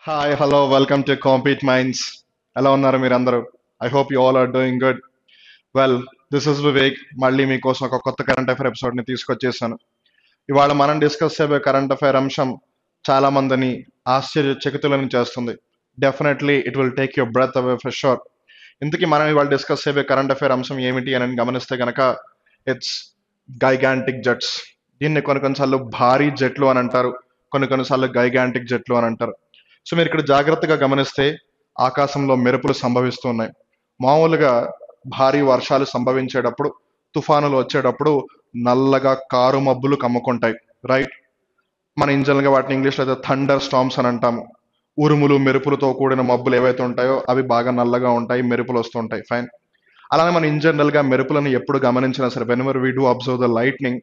Hi hello welcome to Compete Minds. ఎలా ఉన్నారు మీరందరూ? I hope you all are doing good. Well, this is Vivek. మళ్ళీ మీకోసం ఒక కొత్త కరెంట్ అఫైర్ ఎపిసోడ్ని తీసుకొచ్చేసాను. ఇవాళ మనం డిస్కస్ చేయబోయే కరెంట్ అఫైర్ అంశం చాలా మందిని ఆశ్చర్యచకితులను చేస్తుంది. Definitely it will take your breath away for sure. ఇంతకీ మనం ఇవాళ డిస్కస్ చేయబోయే కరెంట్ అఫైర్ అంశం ఏమిటి అని గమనిస్తే గనక ఇట్స్ గైగాంటిక్ జెట్స్. దీన్ని కొన్ని కొన్నిసార్లు భారీ జెట్లు అని అంటారు, కొన్ని కొన్నిసార్లు గైగాంటిక్ జెట్లు అని అంటారు. సో మీరు ఇక్కడ జాగ్రత్తగా గమనిస్తే ఆకాశంలో మెరుపులు సంభవిస్తూ ఉన్నాయి. మామూలుగా భారీ వర్షాలు సంభవించేటప్పుడు, తుఫానులు వచ్చేటప్పుడు నల్లగా కారు మబ్బులు కమ్ముకుంటాయి, రైట్? మన ఇంజనరల్గా వాటిని ఇంగ్లీష్లో అయితే థండర్ స్టామ్స్ అని అంటాము. ఉరుములు మెరుపులతో కూడిన మబ్బులు ఏవైతే ఉంటాయో అవి బాగా నల్లగా ఉంటాయి, మెరుపులు వస్తుంటాయి, ఫైన్. అలానే మనం ఇన్ జనరల్ గా మెరుపులను ఎప్పుడు గమనించినా సరే, when we do observe the lightning,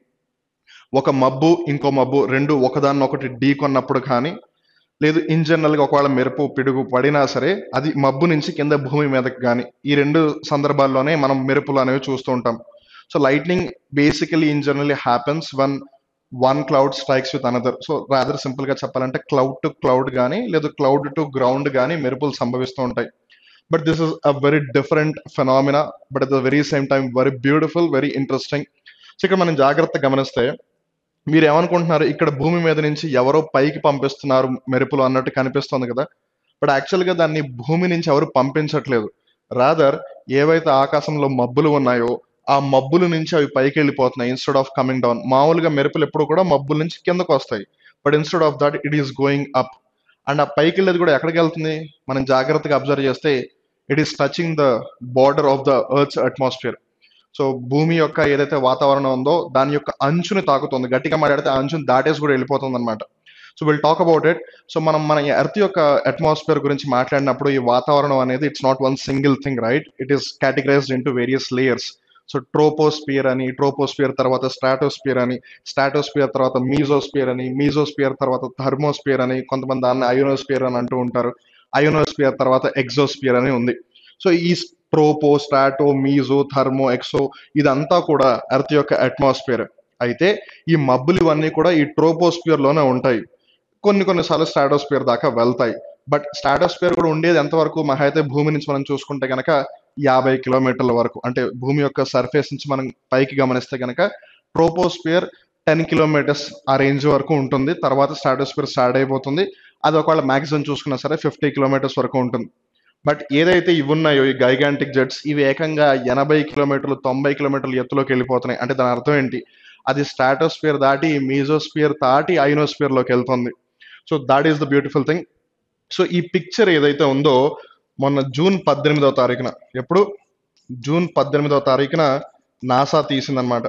ఒక మబ్బు ఇంకో మబ్బు రెండు ఒకదాన్నొకటి ఢీ కొన్నప్పుడు కానీ, లేదు ఇన్ జనరల్ గా ఒకవేళ మెరుపు పిడుగు పడినా సరే అది మబ్బు నుంచి కింద భూమి మీదకి కానీ, ఈ రెండు సందర్భాల్లోనే మనం మెరుపులు అనేవి చూస్తూ ఉంటాం. So lightning basically in generally happens one one cloud strikes with another. So rather simple గా చెప్పాలంటే క్లౌడ్ టు క్లౌడ్ కానీ, లేదు క్లౌడ్ టు గ్రౌండ్ కానీ మెరుపులు సంభవిస్తూ ఉంటాయి. But this is a very different phenomena, but at the very same time very beautiful, very interesting. So ఇక్కడ మనం జాగ్రత్త గమనిస్తే మీరు ఏమనుకుంటున్నారు, ఇక్కడ భూమి మీద నుంచి ఎవరో పైకి పంపిస్తున్నారు మెరుపులు అన్నట్టు కనిపిస్తుంది కదా. బట్ యాక్చువల్గా దాన్ని భూమి నుంచి ఎవరు పంపించట్లేదు. రాదర్ ఏవైతే ఆకాశంలో మబ్బులు ఉన్నాయో ఆ మబ్బుల నుంచి అవి పైకి వెళ్ళిపోతున్నాయి ఇన్స్టెడ్ ఆఫ్ కమింగ్ డౌన్. మామూలుగా మెరుపులు ఎప్పుడు కూడా మబ్బుల నుంచి కిందకు వస్తాయి, but instead of that it is going up. And ఆ పైకి వెళ్ళేది కూడా ఎక్కడికి వెళ్తుంది, మనం జాగ్రత్తగా అబ్జర్వ్ చేస్తే it is touching the border of the earth's atmosphere. So భూమి యొక్క ఏదైతే వాతావరణం ఉందో దాని యొక్క అంచుని తాకుతుంది, గట్టిగా మాట్లాడితే ఆ అంచుని దాటేసి కూడా వెళ్ళిపోతుంది అనమాట. So will talk about it. So మన ఎర్త్ యొక్క అట్మాస్ఫియర్ గురించి మాట్లాడినప్పుడు ఈ వాతావరణం అనేది it's not one single thing, right? It is categorized into various layers. So troposphere అని, ట్రోపోస్పియర్ తర్వాత స్ట్రాటోస్పియర్ అని, స్ట్రాటోస్పియర్ తర్వాత మీజోస్పియర్ అని, మీజోస్పియర్ తర్వాత థర్మోస్పియర్ అని, కొంతమంది దాన్ని అయోనోస్పియర్ అని అంటూ ఉంటారు. అయోనోస్పియర్ తర్వాత ఎగ్జోస్పియర్ అని ఉంది. సో ఈ tropo, strato, meso, thermo, exo ఇదంతా కూడా ఎర్త్ యొక్క అట్మాస్ఫియర్. అయితే ఈ మబ్బులు ఇవన్నీ కూడా ఈ ట్రోపోస్పియర్ లోనే ఉంటాయి. కొన్నిసార్లు స్ట్రాటోస్పియర్ దాకా వెళ్తాయి. బట్ స్ట్రాటోస్పియర్ కూడా ఉండేది ఎంతవరకు, మహా అయితే భూమి నుంచి మనం చూసుకుంటే గనక 50 కిలోమీటర్ల వరకు. అంటే భూమి యొక్క సర్ఫేస్ నుంచి మనం పైకి గమనిస్తే గనక ట్రోపోస్పియర్ 10 కిలోమీటర్స్ ఆ రేంజ్ వరకు ఉంటుంది. తర్వాత స్ట్రాటోస్పియర్ స్టార్ట్ అయిపోతుంది. అది ఒకవేళ మాక్సిమం చూసుకున్నా సరే 50 కిలోమీటర్స్ వరకు ఉంటుంది. బట్ ఏదైతే ఇవి ఉన్నాయో ఈ గైగాంటిక్ జెట్స్, ఇవి ఏకంగా 80 కిలోమీటర్లు 90 కిలోమీటర్ల ఎత్తులోకి వెళ్ళిపోతున్నాయి. అంటే దాని అర్థం ఏంటి, అది స్ట్రాటోస్ఫియర్ దాటి మీజోస్ఫియర్ దాటి అయోనోస్ఫియర్ లోకి వెళ్తుంది. So that is the beautiful thing. So ఈ పిక్చర్ ఏదైతే ఉందో మొన్న జూన్ 18వ తారీఖున, ఎప్పుడు, జూన్ 18వ తారీఖున నాసా తీసిందనమాట.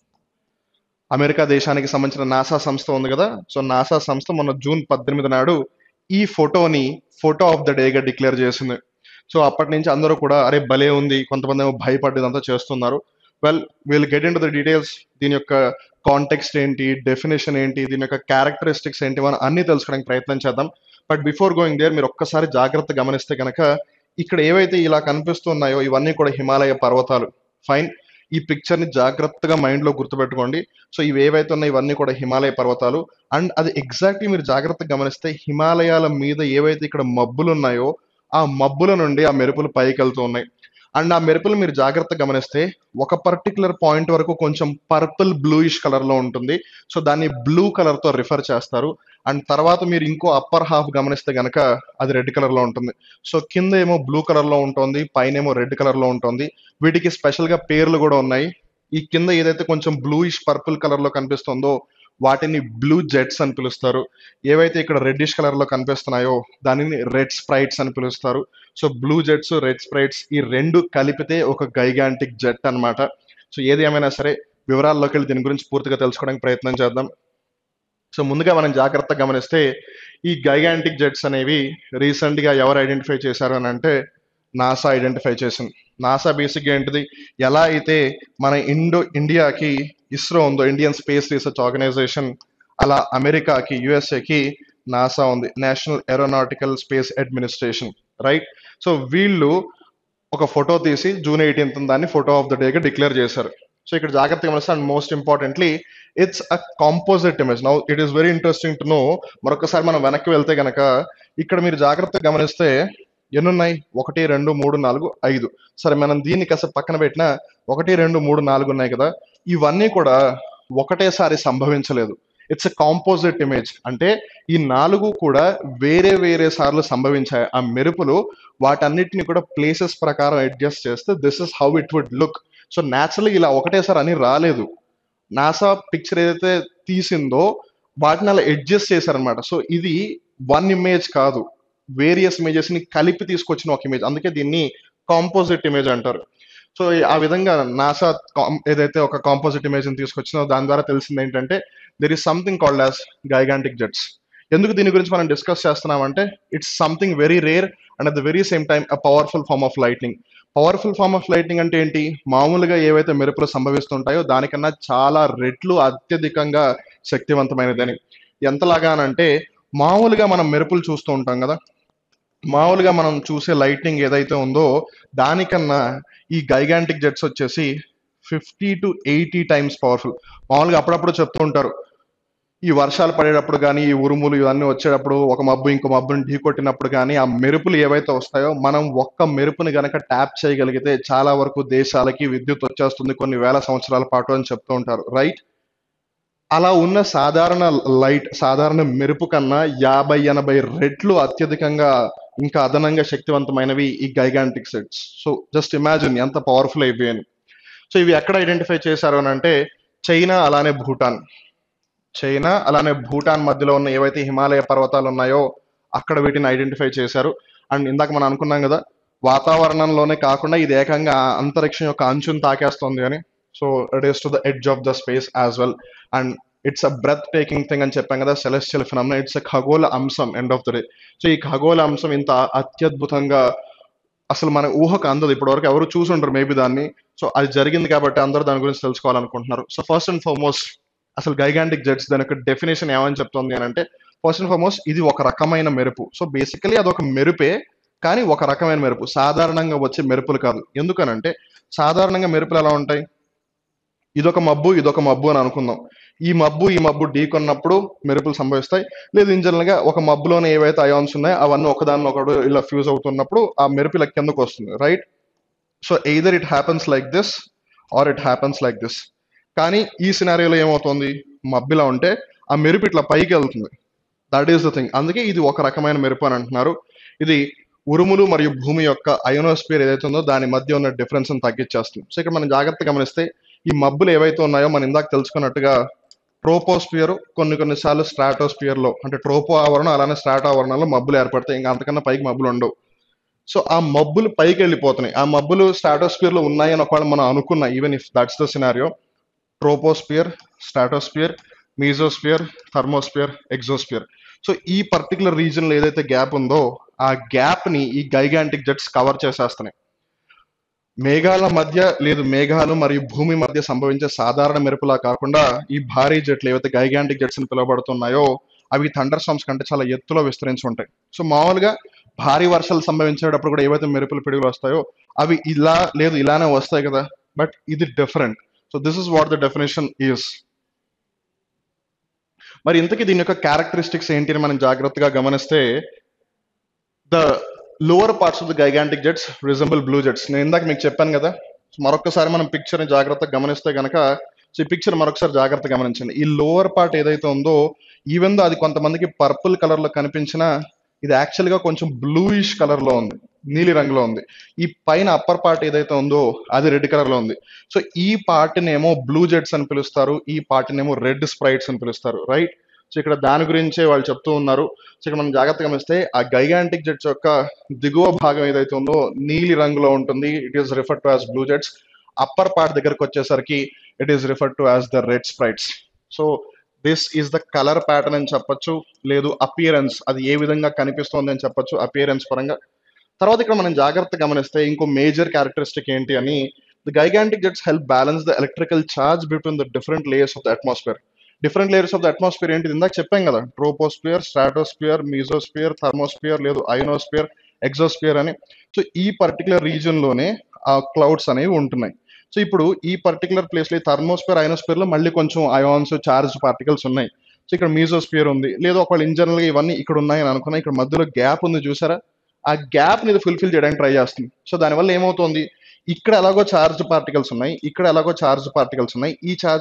అమెరికా దేశానికి సంబంధించిన నాసా సంస్థ ఉంది కదా. సో నాసా సంస్థ మొన్న జూన్ 18 నాడు ఈ ఫోటోని photo of the day declare చేసింది. సో అప్పటి నుంచి అందరూ కూడా అరే భలే ఉంది, కొంతమంది ఏమో భయపడ్డదంతా చేస్తున్నారు. Well, will get into the details. దీని యొక్క కాంటెక్స్ట్ ఏంటి, డెఫినేషన్ ఏంటి, దీని యొక్క క్యారెక్టరిస్టిక్స్ ఏంటి, మనం అన్ని తెలుసుకోవడానికి ప్రయత్నం చేద్దాం. బట్ బిఫోర్ గోయింగ్ దేర్ మీరు ఒక్కసారి జాగ్రత్త గమనిస్తే కనుక ఇక్కడ ఏవైతే ఇలా కనిపిస్తున్నాయో ఇవన్నీ కూడా హిమాలయ పర్వతాలు, ఫైన్. ఈ పిక్చర్ ని జాగ్రత్తగా మైండ్ లో గుర్తుపెట్టుకోండి. సో ఇవి ఏవైతే ఉన్నాయో ఇవన్నీ కూడా హిమాలయ పర్వతాలు. అండ్ అది ఎగ్జాక్ట్లీ మీరు జాగ్రత్తగా గమనిస్తే హిమాలయాల మీద ఏవైతే ఇక్కడ మబ్బులు ఉన్నాయో ఆ మబ్బుల నుండి ఆ మెరుపులు పైకి వెళ్తూ ఉన్నాయి. అండ్ ఆ మెరుపులు మీరు జాగ్రత్తగా గమనిస్తే ఒక పర్టికులర్ పాయింట్ వరకు కొంచెం పర్పుల్ బ్లూయిష్ కలర్ లో ఉంటుంది. సో దాన్ని బ్లూ కలర్ తో రిఫర్ చేస్తారు. అండ్ తర్వాత మీరు ఇంకో అప్పర్ హాఫ్ గమనిస్తే గనక అది రెడ్ కలర్ లో ఉంటుంది. సో కింద ఏమో బ్లూ కలర్ లో ఉంటుంది, పైన ఏమో రెడ్ కలర్ లో ఉంటుంది. వీటికి స్పెషల్ గా పేర్లు కూడా ఉన్నాయి. ఈ కింద ఏదైతే కొంచెం బ్లూయిష్ పర్పుల్ కలర్ లో కనిపిస్తుందో వాటిని బ్లూ జెట్స్ అని పిలుస్తారు. ఏవైతే ఇక్కడ రెడ్డిష్ కలర్ లో కనిపిస్తున్నాయో దానిని రెడ్ స్ప్రైట్స్ అని పిలుస్తారు. So blue jets, red sprites ఈ రెండు కలిపితే ఒక గైగాంటిక్ జెట్ అన్నమాట. సో ఏది ఏమైనా సరే వివరాల్లోకి వెళ్ళి దీని గురించి పూర్తిగా తెలుసుకోవడానికి ప్రయత్నం చేద్దాం. సో ముందుగా మనం జాగ్రత్తగా గమనిస్తే ఈ గైగాంటిక్ జెట్స్ అనేవి రీసెంట్ గా ఎవరు ఐడెంటిఫై చేశారు అని అంటే నాసా ఐడెంటిఫై చేసింది. నాసా బేసిక్గా ఏంటిది, ఎలా అయితే మన ఇండియాకి ఇస్రో ఉందో, ఇండియన్ స్పేస్ రీసెర్చ్ ఆర్గనైజేషన్, అలా అమెరికాకి యుఎస్ఏకి నాసా ఉంది, national aeronautical space administration, right? So వీళ్ళు ఒక ఫోటో తీసి జూన్ 18 దాన్ని photo of the day declare చేశారు. సో ఇక్కడ జాగ్రత్తగా గమనిస్తే and most importantly it's a composite image. Now it is very interesting to know. మరొకసారి మనం వెనక్కి వెళ్తే గనక ఇక్కడ మీరు జాగ్రత్తగా గమనిస్తే ఎన్నున్నాయి? 1, 2, 3, 4, 5. సరే, మనం దీన్ని కాస్త పక్కన పెట్టిన 1, 2, 3, 4 ఉన్నాయి కదా, ఇవన్నీ కూడా ఒకటేసారి సంభవించలేదు. It's a composite image. అంటే ఈ 4 కూడా వేరే వేరే సార్లు సంభవించాయి. ఆ మెరుపులు వాటన్నిటిని కూడా ప్లేసెస్ ప్రకారం అడ్జస్ట్ చేస్తే this is how it would look. So naturally ఇలా ఒకటేసారి అని రాలేదు. నాసా పిక్చర్ ఏదైతే తీసిందో వాటిని అలా అడ్జస్ట్ చేశారనమాట. సో ఇది వన్ ఇమేజ్ కాదు, వేరియస్ ఇమేజెస్ ని కలిపి తీసుకొచ్చిన ఒక ఇమేజ్. అందుకే దీన్ని కాంపోజిట్ ఇమేజ్ అంటారు. సో ఆ విధంగా నాసా ఏదైతే ఒక కాంపోజిట్ ఇమేజ్ ని తీసుకొచ్చిందో దాని ద్వారా తెలిసింది ఏంటంటే there is something called as gigantic jets. ఎందుకు దీని గురించి మనం డిస్కస్ చేస్తున్నామంటే it's something very rare and at the very same time a powerful form of lightning. Powerful form of lightning అంటే ఏంటి? మామూలుగా ఏవైతే మెరుపులు సంభవిస్తుంటాయో దానికన్నా చాలా రెట్లు అత్యధికంగా శక్తివంతమైనదని. ఎంతలాగా అంటే మామూలుగా మనం మెరుపులు చూస్తూ ఉంటాం కదా, మామూలుగా మనం చూసే లైటింగ్ ఏదైతే ఉందో దానికన్నా ఈ గైగాంటిక్ జెట్స్ వచ్చేసి 50 to 80 times పవర్ఫుల్. మామూలుగా అప్పుడప్పుడు చెప్తూ ఉంటారు, ఈ వర్షాలు పడేటప్పుడు కానీ ఈ ఉరుములు ఇవన్నీ వచ్చేటప్పుడు ఒక మబ్బు ఇంకో మబ్బుని ఢీ కొట్టినప్పుడు కానీ ఆ మెరుపులు ఏవైతే వస్తాయో మనం ఒక్క మెరుపుని గనక ట్యాప్ చేయగలిగితే చాలా వరకు దేశాలకి విద్యుత్ వచ్చేస్తుంది కొన్ని వేల సంవత్సరాల పాటు అని చెప్తూ ఉంటారు, రైట్? అలా ఉన్న సాధారణ మెరుపు కన్నా 50-80 రెట్లు అత్యధికంగా ఇంకా అదనంగా శక్తివంతమైనవి ఈ gigantic jets. So just imagine ఎంత పవర్ఫుల్ అయిపోయాయి. సో ఇవి ఎక్కడ ఐడెంటిఫై చేశారు అని అంటే చైనా అలానే భూటాన్ మధ్యలో ఉన్న ఏవైతే హిమాలయ పర్వతాలు ఉన్నాయో అక్కడ వీటిని ఐడెంటిఫై చేశారు. అండ్ ఇందాక మనం అనుకున్నాం కదా, వాతావరణంలోనే కాకుండా ఇది ఏకంగా అంతరిక్షం యొక్క అంచును తాకేస్తుంది అని. So it is to the edge of the space as well. And it's a breathtaking thing అని చెప్పాం కదా, సెలెస్టియల్ ఫినామినా. ఇట్స్ అ ఖగోళ అంశం end of the day. So ఈ ఖగోళ అంశం ఇంత అత్యద్భుతంగా అసలు మన ఊహకు అందదు, ఇప్పటి వరకు ఎవరు చూసుంటారు మేబీ దాన్ని. సో అది జరిగింది కాబట్టి అందరూ దాని గురించి తెలుసుకోవాలనుకుంటున్నారు. సో ఫస్ట్ అండ్ ఫార్మోస్ట్ అసలు గైగాంటిక్ జెట్స్ దాని యొక్క డెఫినేషన్ ఏమని చెప్తుంది అని అంటే ఫస్ట్ అండ్ ఫార్మోస్ట్ ఇది ఒక రకమైన మెరుపు. సో బేసికలీ అదొక మెరుపే, కానీ ఒక రకమైన మెరుపు, సాధారణంగా వచ్చే మెరుపులు కాదు. ఎందుకనంటే సాధారణంగా మెరుపులు ఎలా ఉంటాయి? ఇదొక మబ్బు అని అనుకుందాం. ఈ మబ్బు ఢీకొన్నప్పుడు మెరుపులు సంభవిస్తాయి. లేదు ఇన్ జనరల్ గా ఒక మబ్బులోనే ఏవైతే అయాన్స్ ఉన్నాయో అవన్నీ ఒకదాన్ని ఒకడు ఇలా ఫ్యూజ్ అవుతున్నప్పుడు ఆ మెరుపు ఇలా కిందకు వస్తుంది, right? So either it happens like this or it happens like this. కానీ ఈ సినారియోలో ఏమవుతుంది? మబ్బిలా ఉంటే ఆ మెరుపు ఇట్లా పైకి వెళ్తుంది. That is the thing. అందుకే ఇది ఒక రకమైన మెరుపు అని అంటున్నారు. ఇది ఉరుములు మరియు భూమి యొక్క అయోనోస్పియర్ ఏదైతే ఉందో దాని మధ్య ఉన్న డిఫరెన్స్ తగ్గించేస్తుంది. సో ఇక్కడ మనం జాగ్రత్తగా గమనిస్తే ఈ మబ్బులు ఏవైతే ఉన్నాయో మనం ఇందాక తెలుసుకున్నట్టుగా ట్రోపోస్పియర్, కొన్నిసార్లు స్ట్రాటోస్పియర్ లో, అంటే ట్రోపో ఆవరణం అలానే స్ట్రాటో ఆవరణంలో మబ్బులు ఏర్పడతాయి. ఇంకా అంతకన్నా పైకి మబ్బులు ఉండవు. సో ఆ మబ్బులు పైకి వెళ్ళిపోతున్నాయి. ఆ మబ్బులు స్ట్రాటోస్పియర్ లో ఉన్నాయని ఒకవేళ మనం అనుకున్నా, even if that's the scenario, troposphere, stratosphere, mesosphere, thermosphere, exosphere. So ఈ పర్టికులర్ రీజన్ లో ఏదైతే గ్యాప్ ఉందో ఆ గ్యాప్ ని ఈ గైగాంటిక్ జెట్స్ కవర్ చేసేస్తున్నాయి. మేఘాలు మరియు భూమి మధ్య సంభవించే సాధారణ మెరుపులా కాకుండా ఈ భారీ జెట్లు ఏవైతే గైగాంటిక్ జెట్స్ అని పిలువబడుతున్నాయో అవి థండర్ స్టార్మ్స్ కంటే చాలా ఎత్తులో విస్తరించి ఉంటాయి. సో మామూలుగా భారీ వర్షాలు సంభవించేటప్పుడు కూడా ఏవైతే మెరుపులు పిడుగులు వస్తాయో అవి ఇలానే వస్తాయి కదా, బట్ ఇది different. So this is what the definition is. మరి ఇంతకీ దీని యొక్క క్యారెక్టరిస్టిక్స్ ఏంటి అని మనం జాగ్రత్తగా గమనిస్తే the lower parts of the gigantic jets resemble blue jets. నేను ఇందాక మీకు చెప్పాను కదా. మరొకసారి మనం పిక్చర్ ని జాగ్రత్తగా గమనిస్తే కనుక, సో ఈ పిక్చర్ మరొకసారి జాగ్రత్తగా గమనించండి. ఈ లోవర్ పార్ట్ ఏదైతే ఉందో ఈవెన్ దో అది కొంతమందికి పర్పుల్ కలర్ లో కనిపించినా ఇది యాక్చువల్ గా కొంచెం బ్లూయిష్ కలర్ లో ఉంది, నీలి రంగులో ఉంది. ఈ పైన అప్పర్ పార్ట్ ఏదైతే ఉందో అది రెడ్ కలర్ లో ఉంది. సో ఈ పార్ట్ నేమో బ్లూ జెట్స్ అని పిలుస్తారు, ఈ పార్ట్ నేమో రెడ్ స్ప్రైట్స్ అని పిలుస్తారు, రైట్? సో ఇక్కడ దాని గురించే వాళ్ళు చెప్తూ ఉన్నారు. సో ఇక్కడ మనం జాగ్రత్తగా గమనిస్తే ఆ గైగాంటిక్ జెట్స్ యొక్క దిగువ భాగం ఏదైతే ఉందో నీలి రంగులో ఉంటుంది, it is refer to as blue jets. Upper part దగ్గరకు వచ్చేసరికి it is refer to as the red sprites. So this is the colour pattern అని చెప్పొచ్చు, లేదు అపియరెన్స్, అది ఏ విధంగా కనిపిస్తోంది అని చెప్పొచ్చు అపియరెన్స్ పరంగా. తర్వాత ఇక్కడ మనం జాగ్రత్తగా గమనిస్తే ఇంకో మేజర్ క్యారెక్టరిస్టిక్ ఏంటి అని, the gigantic jets help balance the electrical charge between the different layers of the atmosphere. Different layers of the atmosphere ఏంటి? ఇందాక చెప్పాం కదా, ట్రోపోస్పియర్, స్ట్రాటోస్పియర్, మీజోస్పియర్, థర్మోస్పియర్, లేదు అయోనోస్పియర్, ఎగ్జోస్పియర్ అని. సో ఈ పర్టికులర్ రీజన్ లోనే ఆ క్లౌడ్స్ అనేవి ఉంటున్నాయి. సో ఇప్పుడు ఈ పర్టికులర్ ప్లేస్లో థర్మోస్ఫియర్ అయోనోస్ఫియర్లో మళ్ళీ కొంచెం అయాన్స్ చార్జ్ పార్టికల్స్ ఉన్నాయి. సో ఇక్కడ మీజోస్ఫియర్ ఉంది, లేదు ఒకవేళ ఇన్ జనరల్గా ఇవన్నీ ఇక్కడ ఉన్నాయని అనుకున్నా, ఇక్కడ మధ్యలో గ్యాప్ ఉంది చూసారా, ఆ గ్యాప్ ని ఫుల్ఫిల్ చేయడానికి ట్రై చేస్తుంది. సో దానివల్ల ఏమవుతుంది, ఇక్కడ ఎలాగో చార్జ్ పార్టికల్స్ ఉన్నాయి, ఇక్కడ ఎలాగో చార్జ్ పార్టికల్స్ ఉన్నాయి,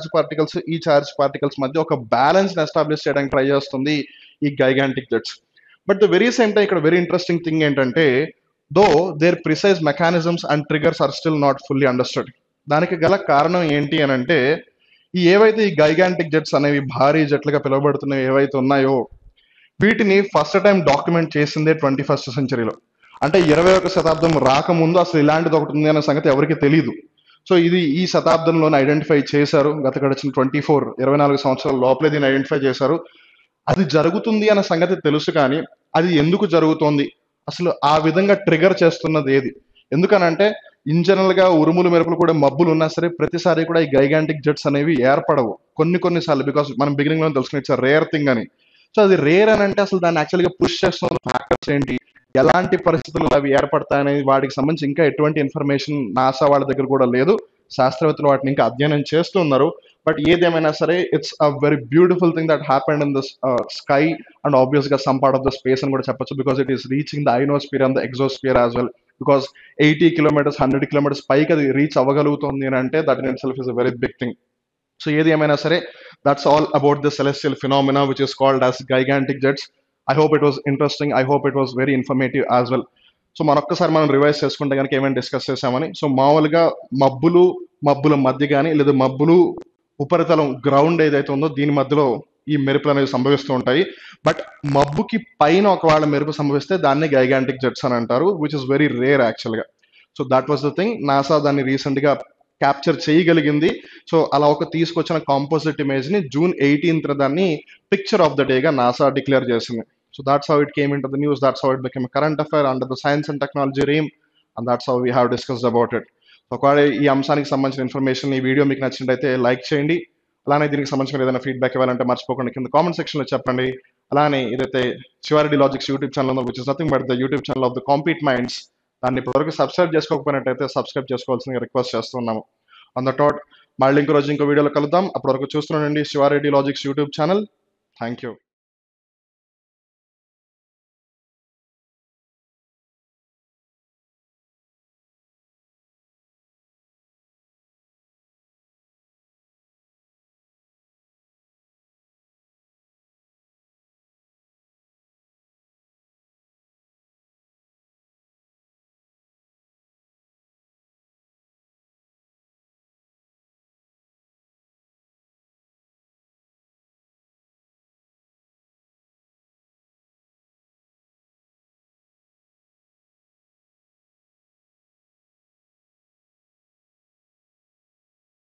ఈ చార్జ్ పార్టికల్స్ మధ్య ఒక బ్యాలెన్స్ ఎస్టాబ్లిష్ చేయడానికి ట్రై చేస్తుంది ఈ gigantic jets. But the very same time ఇక్కడ వెరీ ఇంట్రెస్టింగ్ థింగ్ ఏంటంటే, though their precise mechanisms and triggers are still not fully understood. దానికి గల కారణం ఏంటి అని అంటే, ఏవైతే ఈ గైగాంటిక్ జెట్స్ అనేవి భారీ జట్లుగా పిలువబడుతున్నవి ఏవైతే ఉన్నాయో, వీటిని ఫస్ట్ టైం డాక్యుమెంట్ చేసిందే 21st సెంచరీలో. అంటే 21వ శతాబ్దం రాకముందు అసలు ఇలాంటిది ఒకటి ఉంది అనే సంగతి ఎవరికి తెలియదు. సో ఇది ఈ శతాబ్దంలోనే ఐడెంటిఫై చేశారు. గడిచిన 24 సంవత్సరాల లోపలే దీన్ని ఐడెంటిఫై చేశారు. అది జరుగుతుంది అన్న సంగతి తెలుసు, కానీ అది ఎందుకు జరుగుతోంది, అసలు ఆ విధంగా ట్రిగర్ చేస్తున్నది ఏది, ఎందుకనంటే ఇన్ జనరల్ గా ఉరుములు మెరుపులు కూడా మబ్బులు ఉన్నా సరే ప్రతిసారి కూడా ఈ గైగాంటిక్ జెట్స్ అనేవి ఏర్పడవు. కొన్నిసార్లు బికాస్ మనం బిగినింగ్ లో తెలుసుకుని ఇట్స్ రేర్ థింగ్ అని. సో అది రేర్ అని అంటే అసలు దాన్ని యాక్చువల్గా పుష్ చేస్తున్న ఫ్యాక్టర్స్ ఏంటి, ఎలాంటి పరిస్థితులు అవి ఏర్పడతాయనేది వాటికి సంబంధించి ఇంకా ఎటువంటి ఇన్ఫర్మేషన్ నాసా వాళ్ళ దగ్గర కూడా లేదు. శాస్త్రవేత్తలు వాటిని ఇంకా అధ్యయనం చేస్తున్నారు. బట్ ఏదేమైనా సరే it's a very beautiful thing that happened in the sky and obvious గా some part of the space అని కూడా చెప్పొచ్చు, because it is reaching the ionosphere and the exosphere as well. Because 80 kilometres 100 kilometres పైకి అది reach అవ్వగలుగుతుంది అని అంటే that in itself is a very big thing. So ఏది ఏమైనా సరే, that's all about the celestial phenomena which is called as gigantic jets. I hope it was interesting. I hope it was very informative as well. So మరొక్కసారి మనం revise చేసుకుంటే కనుక ఏమైనా discuss చేసామని. So మామూలుగా మబ్బుల మధ్య కానీ లేదా మబ్బులు ఉపరితలం గ్రౌండ్ ఏదైతే ఉందో దీని మధ్యలో ఈ మెరుపులు అనేవి సంభవిస్తూ ఉంటాయి. బట్ మబ్బుకి పైన ఒకవేళ మెరుపు సంభవిస్తే దాన్ని గైగాంటిక్ జెట్స్ అని అంటారు, విచ్ ఇస్ వెరీ రేర్ యాక్చువల్గా. So that was the thing. NASA దాన్ని రీసెంట్ గా క్యాప్చర్ చేయగలిగింది. సో అలా ఒక తీసుకొచ్చిన కాంపోజిట్ ఇమేజ్ ని June 18th దాన్ని పిక్చర్ ఆఫ్ ద డే గా నాసా డిక్లేర్ చేసింది. So that's how it came into the news, that's how it become current affair under the science and technology realm, and that's how we have discussed about it. ఒకవేళ ఈ అంశానికి సంబంధించిన information ఈ video మీకు నచ్చినట్టయితే like చేయండి. అలానే దీనికి సంబంధించిన ఏదైనా ఫీడ్బ్యాక్ ఇవ్వాలంటే మర్చిపోకుండా కింద కామెంట్ సెక్షన్ లో చెప్పండి. అలానే ఏదైతే శివారెడ్డి లాజిక్స్ యూట్యూబ్ ఛానల్ ఉందో, which is nothing but the YouTube channel of the compete minds, దాన్ని ఇప్పటివరకు సబ్స్క్రైబ్ చేసుకోకపోయినట్టయితే సబ్స్క్రైబ్ చేసుకోవాల్సిన రిక్వెస్ట్ చేస్తున్నాము. ఆన్ ద టాట్ మళ్ళీ ఇంకో రోజు ఇంకో వీడియోలో కలుద్దాం. అప్పటి వరకు చూస్తున్నానండి Siva Reddy logics YouTube channel. Thank you.